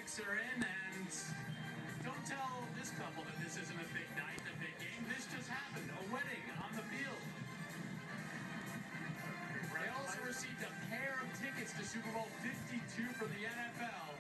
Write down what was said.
picks are in, and don't tell this couple that this isn't a big night, a big game. This just happened, a wedding on the field. They also received a pair of tickets to Super Bowl 52 from the NFL.